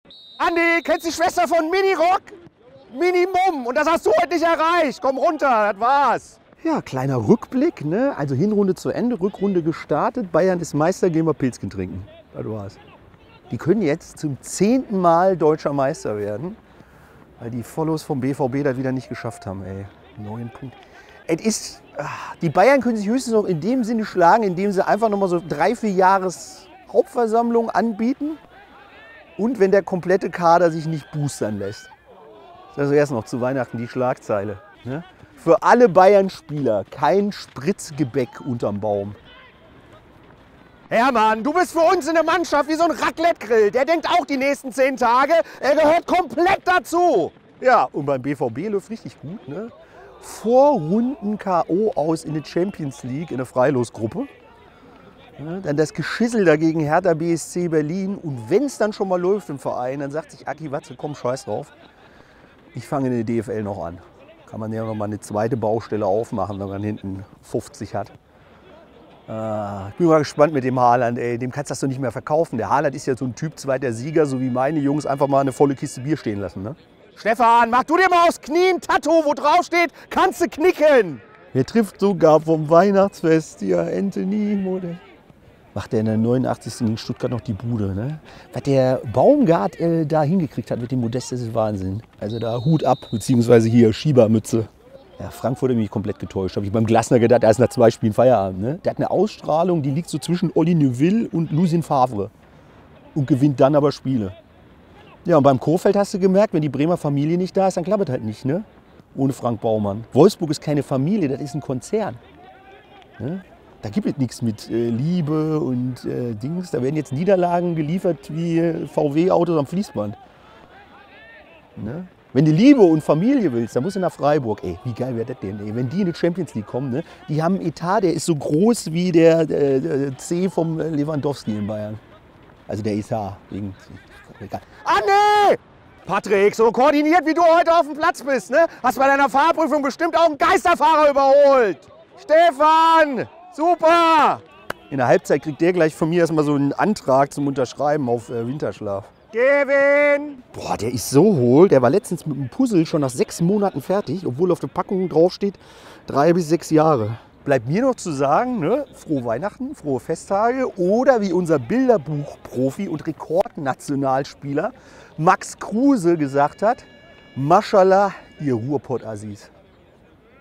Andi, kennst du die Schwester von Minirock? Minimum. Und das hast du heute nicht erreicht. Komm runter, das war's. Ja, kleiner Rückblick, ne? Also Hinrunde zu Ende, Rückrunde gestartet. Bayern ist Meister, gehen wir Pilzchen trinken. Das war's. Die können jetzt zum 10. Mal deutscher Meister werden, weil die Follows vom BVB das wieder nicht geschafft haben. Ey, 9 Punkte. Die Bayern können sich höchstens noch in dem Sinne schlagen, indem sie einfach noch mal so 3-4 Jahres Hauptversammlung anbieten und wenn der komplette Kader sich nicht boostern lässt. Das ist also erst noch zu Weihnachten die Schlagzeile. Ne? Für alle Bayern-Spieler kein Spritzgebäck unterm Baum. Hermann, du bist für uns in der Mannschaft wie so ein Raclette-Grill. Der denkt auch die nächsten 10 Tage, er gehört komplett dazu. Ja, und beim BVB läuft richtig gut. Ne? Vorrunden K.O. aus in der Champions League in der Freilosgruppe. Ja, dann das Geschissel dagegen Hertha BSC Berlin. Und wenn es dann schon mal läuft im Verein, dann sagt sich Aki Watzke, komm, scheiß drauf. Ich fange in der DFL noch an. Kann man ja noch mal eine zweite Baustelle aufmachen, wenn man hinten 50 hat. Ich bin mal gespannt mit dem Haaland, ey. Dem kannst du das doch nicht mehr verkaufen. Der Haaland ist ja so ein Typ zweiter Sieger, so wie meine Jungs, einfach mal eine volle Kiste Bier stehen lassen. Ne? Stefan, mach du dir mal aufs Knie ein Tattoo, wo drauf steht, kannst du knicken. Wer trifft sogar vom Weihnachtsfest hier, Anthony Modell. Macht der in der 89. gegen Stuttgart noch die Bude. Ne? Was der Baumgart da hingekriegt hat mit dem Modest, das ist Wahnsinn. Also da Hut ab, beziehungsweise hier Schiebermütze. Ja, Frankfurt hat mich komplett getäuscht. Habe ich beim Glasner gedacht, er ist nach 2 Spielen Feierabend. Ne? Der hat eine Ausstrahlung, die liegt so zwischen Olli Neuville und Lucien Favre. Und gewinnt dann aber Spiele. Ja, und beim Kohfeldt hast du gemerkt, wenn die Bremer Familie nicht da ist, dann klappt halt nicht, ne? Ohne Frank Baumann. Wolfsburg ist keine Familie, das ist ein Konzern. Ne? Da gibt es nichts mit Liebe und Dings. Da werden jetzt Niederlagen geliefert wie VW-Autos am Fließband. Ne? Wenn du Liebe und Familie willst, dann musst du nach Freiburg. Ey, wie geil wäre das denn? Ey? Wenn die in die Champions League kommen, ne? Die haben einen Etat, der ist so groß wie der C vom Lewandowski in Bayern. Also der Etat. Anne! Patrick, so koordiniert wie du heute auf dem Platz bist, ne? Hast bei deiner Fahrprüfung bestimmt auch einen Geisterfahrer überholt. Stefan! Super! In der Halbzeit kriegt der gleich von mir erstmal so einen Antrag zum Unterschreiben auf Winterschlaf. Kevin! Boah, der ist so hohl. Der war letztens mit dem Puzzle schon nach 6 Monaten fertig, obwohl auf der Packung draufsteht 3 bis 6 Jahre. Bleibt mir noch zu sagen, ne, frohe Weihnachten, frohe Festtage oder wie unser Bilderbuch-Profi und Rekordnationalspieler Max Kruse gesagt hat, Maschallah, ihr Ruhrpott-Assis.